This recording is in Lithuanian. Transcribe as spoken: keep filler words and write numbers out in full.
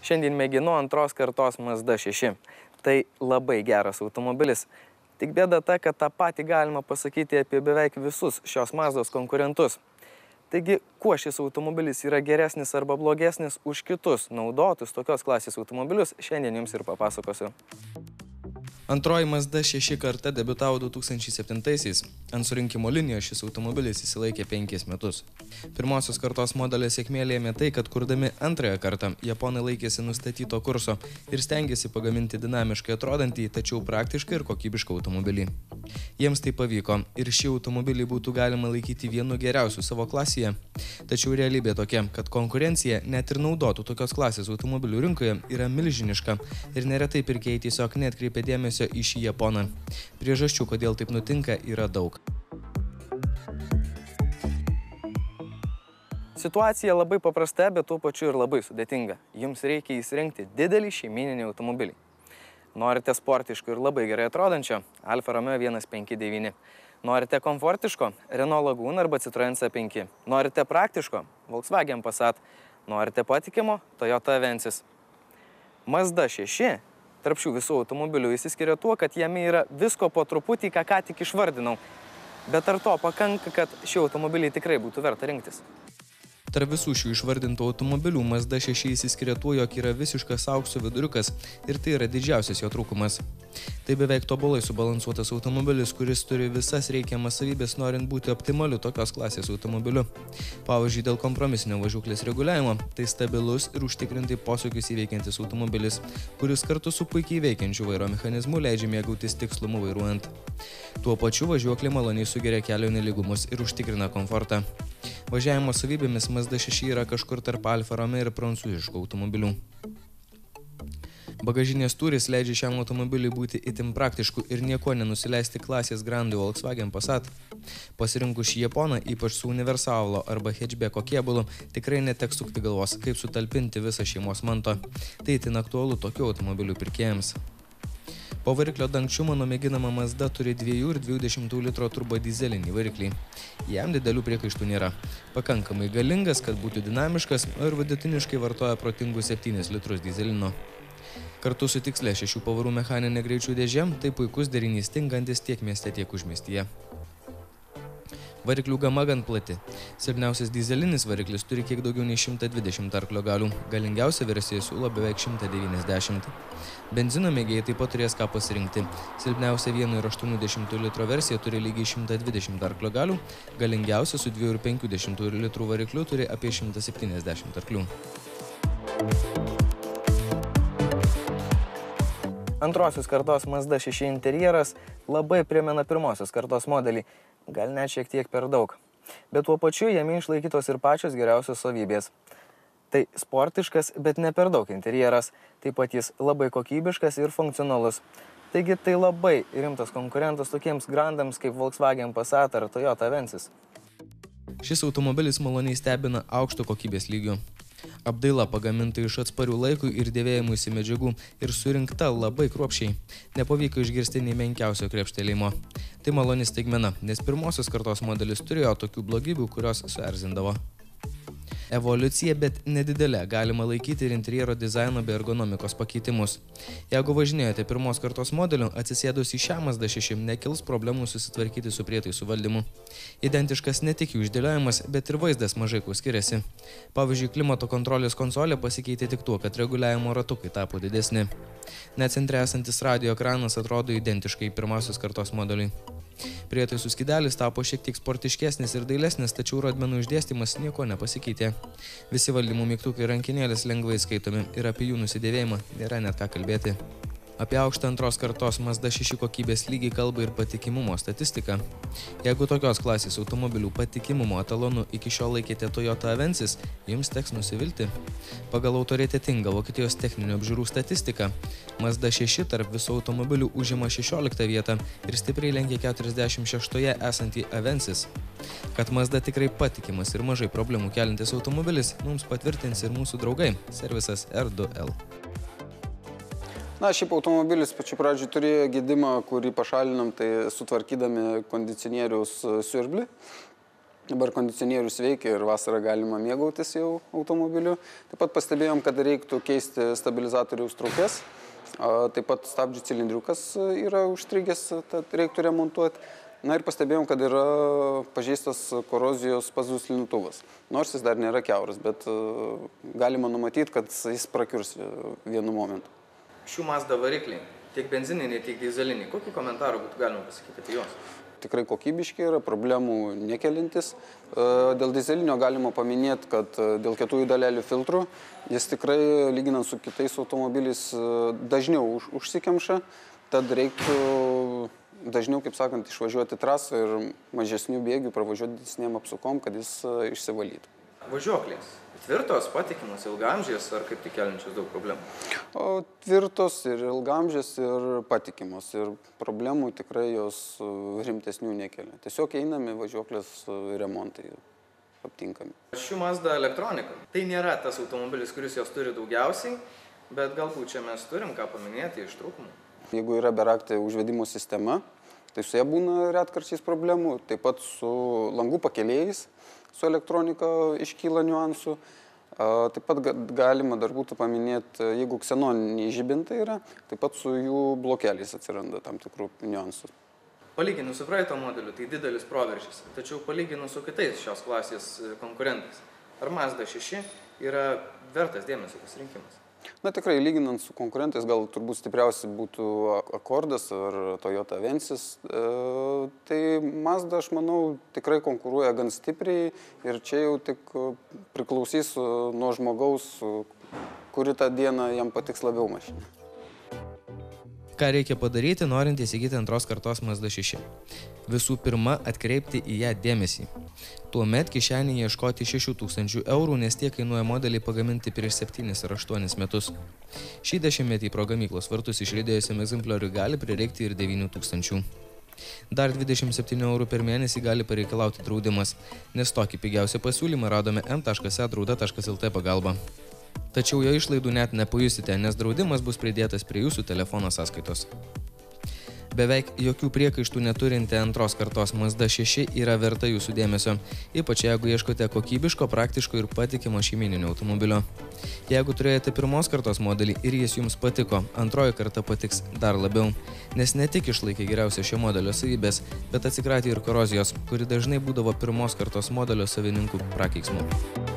Šiandien mėginu antros kartos Mazda šeši. Tai labai geras automobilis. Tik bėda ta, kad tą patį galima pasakyti apie beveik visus šios Mazdos konkurentus. Taigi, kuo šis automobilis yra geresnis arba blogesnis už kitus naudotus tokios klasės automobilius, šiandien jums ir papasakosiu. Antroji Mazda šeši karta debiutavo du tūkstančiai septintaisiais. Ant surinkimo linijos šis automobilis įsilaikė penkis metus. Pirmosios kartos modelio sėkmė lėmė tai, kad kurdami antrąją kartą, japonai laikėsi nustatyto kurso ir stengiasi pagaminti dinamiškai atrodantį, tačiau praktiškai ir kokybišką automobilį. Jiems tai pavyko ir šį automobilį būtų galima laikyti vienu geriausių savo klasėje. Tačiau realybė tokia, kad konkurencija net ir naudotų tokios klasės automobilių rinkoje yra milžiniška ir neretai pirkėjai tiesiog neatkreipia dėmesio į šį japoną. Priežasčių, kodėl taip nutinka, yra daug. Situacija labai paprasta, bet tuo pačiu ir labai sudėtinga. Jums reikia įsirinkti didelį šeimyninį automobilį. Norite sportiško ir labai gerai atrodančio – Alfa Romeo vienas penki devyni. Norite komfortiško – Renault Laguna arba Citroen C penki. Norite praktiško – Volkswagen Passat. Norite patikimo – Toyota Avensis. Mazda šeši tarp šių visų automobilių išsiskiria tuo, kad jame yra visko po truputį, ką ką tik išvardinau. Bet ar to pakanka, kad šį automobilį tikrai būtų verta rinktis? Tarp visų šių išvardintų automobilių Mazda šeši išsiskiria tuo, jog yra visiškas aukso viduriukas ir tai yra didžiausias jo trūkumas. Tai beveik tobulai subalansuotas automobilis, kuris turi visas reikiamas savybės norint būti optimaliu tokios klasės automobiliu. Pavyzdžiui, dėl kompromisinio važiuoklės reguliavimo, tai stabilus ir užtikrintai posūkius įveikiantis automobilis, kuris kartu su puikiai veikiančiu vairo mechanizmu leidžia mėgautis tikslumu vairuojant. Tuo pačiu važiuoklė maloniai sugeria kelio nelygumus ir užtikrina komfortą. Važiavimo savybėmis Mazda šeši yra kažkur tarp Alfa Romeo ir prancūziškų automobilių. Bagažinės tūris leidžia šiam automobiliui būti itin praktišku ir nieko nenusileisti klasės grandui Volkswagen Passat. Pasirinkus šį japoną, ypač su universalo arba hatchbacko kėbulu, tikrai neteks sukti galvos, kaip sutalpinti visą šeimos manto. Tai itin aktualu tokių automobilių pirkėjams. Po variklio dangčių mano mėginama Mazda turi dviejų ir dviejų dešimtųjų litro turbodizelinį variklį. Jam didelių priekaištų nėra. Pakankamai galingas, kad būtų dinamiškas, o ir vidutiniškai vartoja protingus septynis litrus dizelino. Kartu su tikslia šešių pavarų mechaninė greičių dėžė, tai puikus derinys tinkantis tiek mieste, tiek užmiestyje. Variklių gama gan plati. Silpniausias dizelinis variklis turi kiek daugiau nei šimtą dvidešimt arklio galių, galingiausia versija siūlo beveik šimtą devyniasdešimt. Benzino mėgėjai taip pat turės ką pasirinkti. Silpniausia vieno ir aštuonių dešimtųjų litro versija turi lygiai šimtą dvidešimt arklio galių, galingiausia su dviejų ir penkių dešimtųjų litrų varikliu turi apie šimtą septyniasdešimt arklių. Antrosios kartos Mazda šeši interjeras labai primena pirmosios kartos modelį, gal net šiek tiek per daug. Bet tuo pačiu jame išlaikytos ir pačios geriausios savybės. Tai sportiškas, bet ne per daug interjeras, taip pat jis labai kokybiškas ir funkcionalus. Taigi tai labai rimtas konkurentas tokiems grandams kaip Volkswagen Passat ar Toyota Avensis. Šis automobilis maloniai stebina aukšto kokybės lygiu. Apdaila pagaminta iš atsparių laikui ir dėvėjimuisi medžiagų ir surinkta labai kruopščiai. Nepavyko išgirsti nei menkiausio krepštelėjimo. Tai maloni staigmena, nes pirmosios kartos modelis turėjo tokių blogybių, kurios suerzindavo. Evoliucija, bet nedidelė, galima laikyti ir interjero dizaino bei ergonomikos pakeitimus. Jeigu važinėjote pirmos kartos modeliu, atsisėdus į šią Mazda šeši nekils problemų susitvarkyti su prietaisų valdymu. Identiškas ne tik jų išdėliojimas, bet ir vaizdas mažai kuo skiriasi. Pavyzdžiui, klimato kontrolės konsolė pasikeitė tik tuo, kad reguliavimo ratukai tapo didesni. Net centre esantis radio ekranas atrodo identiškai pirmosios kartos modeliui. Prietaisų skydelis tapo šiek tiek sportiškesnis ir dailesnis, tačiau rodmenų išdėstymas nieko nepasikeitė. Visi valdymo mygtukai ir rankenėlės lengvai skaitomi ir apie jų nusidėvėjimą nėra net ką kalbėti. Apie aukštą antros kartos Mazda šeši kokybės lygį kalba ir patikimumo statistika. Jeigu tokios klasės automobilių patikimumo etalonu iki šiol laikėte Toyota Avensis, jums teks nusivilti. Pagal autoritetingą Vokietijos techninių apžiūrų statistiką, Mazda šeši tarp visų automobilių užima šešioliktą vietą ir stipriai lenkia keturiasdešimt šeštoje esantį Avensis. Kad Mazda tikrai patikimas ir mažai problemų keliantis automobilis, mums patvirtins ir mūsų draugai – servisas R du L. Na, šiaip automobilis pačiu pradžiu turėjo gedimą, kurį pašalinam, tai sutvarkydami kondicionieriaus siurblį. Dabar kondicionierius veikia ir vasarą galima mėgautis jau automobiliu. Taip pat pastebėjom, kad reiktų keisti stabilizatoriaus trūkės. Taip pat stabdžių cilindriukas yra užstrigęs, tad reiktų remontuoti. Na ir pastebėjom, kad yra pažeistas korozijos pazų slinktuvas. Nors jis dar nėra kiauras, bet galima numatyti, kad jis prakiurs vienu momentu. Šių Mazda varikliai, tiek benzininiai, tiek dyzeliniai, kokį komentarą būtų galima pasakyti apie juos? Tikrai kokybiški yra, problemų nekelintis. Dėl dyzelinio galima paminėti, kad dėl kietųjų dalelių filtrų jis tikrai, lyginant su kitais automobiliais, dažniau užsikemša, tad reiktų dažniau, kaip sakant, išvažiuoti trasą ir mažesnių bėgių pravažiuoti didesnėm apsukom, kad jis išsivalytų. Važiuoklės tvirtos, patikimos, ilgaamžės ar kaip tik keliančios daug problemų? O tvirtos ir ilgaamžės ir patikimos ir problemų tikrai jos rimtesnių nekelia. Tiesiog einami važiuoklės remontai aptinkami. Šių Mazda elektronika. Tai nėra tas automobilis, kuris jos turi daugiausiai, bet galbūt čia mes turim ką paminėti iš trūkumų. Jeigu yra beraktė užvedimo sistema, tai su ja būna retkarčiais problemų, taip pat su langų pakėlėjais, su elektronika iškyla niuansų. Taip pat galima dar būtų paminėti, jeigu ksenoniniai žibintai yra, taip pat su jų blokeliais atsiranda tam tikrų niuansų. Palyginus su praeito modeliu, tai didelis proveržis, tačiau palyginus su kitais šios klasės konkurentais, ar Mazda šeši yra vertas dėmesio pasirinkimas? Na tikrai, lyginant su konkurentais, gal turbūt stipriausiai būtų Accordas ar Toyota Avensis. E, tai Mazda, aš manau, tikrai konkuruoja gan stipriai ir čia jau tik priklausys nuo žmogaus, kuri tą dieną jam patiks labiau mašina. Ką reikia padaryti, norint įsigyti antros kartos Mazda šeši? Visų pirma, atkreipti į ją dėmesį. Tuomet kišenėje ieškoti šešių tūkstančių eurų, nes tiek kainuoja modeliai pagaminti prieš septynis ar aštuonis metus. Šį dešimtmetį pro gamyklos vartus išlydėjusiam egzemplioriui gali prireikti ir devynių tūkstančių. Dar dvidešimt septynių eurų per mėnesį gali pareikalauti draudimas, nes tokį pigiausią pasiūlymą radome m taškas e drauda taškas lt pagalba. Tačiau jo išlaidų net nepajusite, nes draudimas bus pridėtas prie jūsų telefono sąskaitos. Beveik jokių priekaištų neturinti antros kartos Mazda šeši yra verta jūsų dėmesio, ypač jeigu ieškote kokybiško, praktiško ir patikimo šeimyninio automobilio. Jeigu turėjote pirmos kartos modelį ir jis jums patiko, antroji karta patiks dar labiau, nes ne tik išlaikė geriausią šio modelio savybės, bet atsikratė ir korozijos, kuri dažnai būdavo pirmos kartos modelio savininkų prakeiksmu.